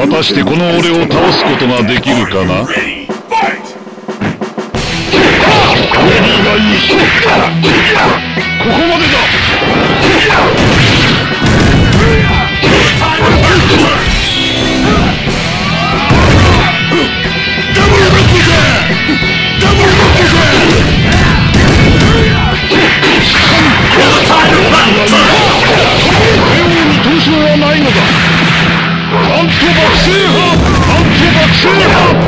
果たしてこの俺を倒すことができるかな。レディーがいい。ここまでだ。ダブルロックだ。ダブルロックだ。レオに闘争はないのだ。アント爆星波。アント爆星波。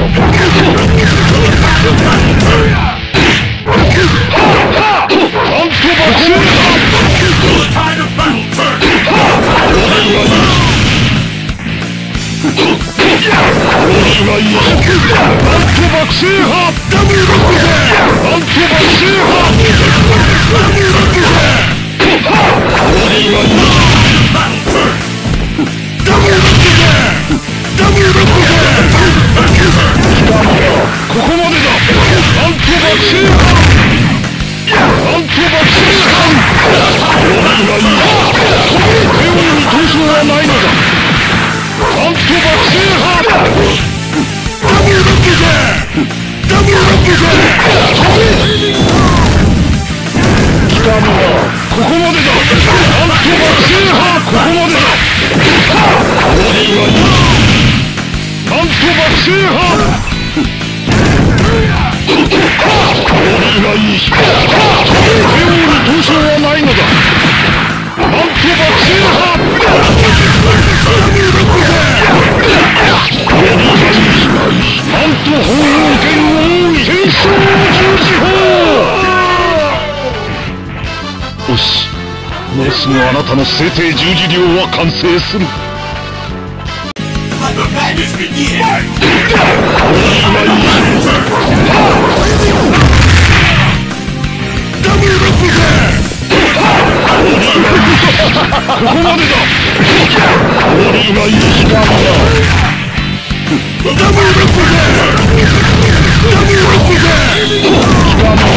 よし、もうすぐあなたの聖帝十字領は完成する。ここまでだ。俺がいい時間だ。ダブルロックだ。ダブルロックだ。時間だ。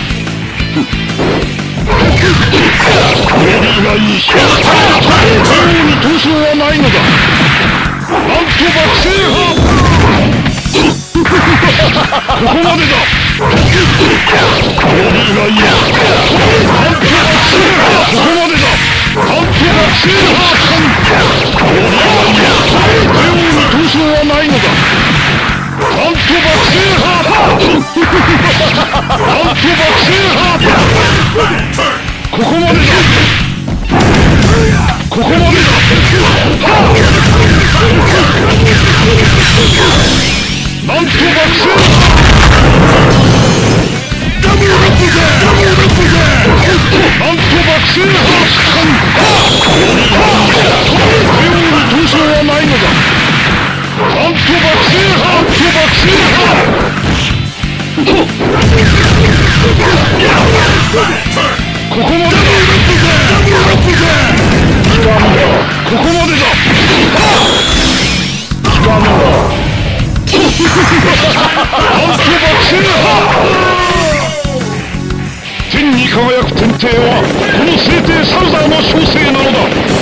レディーがいい。レオに闘争はないのだ。なんと爆星波。ここまでだ。レディーがいい。なんと爆星波。ここまでだ。なんと爆星波。レディーがいい。レオに闘争はないのだ。なんと爆星波。なんと爆星波。ここまでだ。ここまでだ。なんと爆星。ダブルロックだ。ダブルロックだ。なんと爆星波。レオに闘争はないのだ。なんと爆星波。爆星波。ここまでだ。ここまでだ。天に輝く天帝はこの聖帝サルザーの小生なのだ。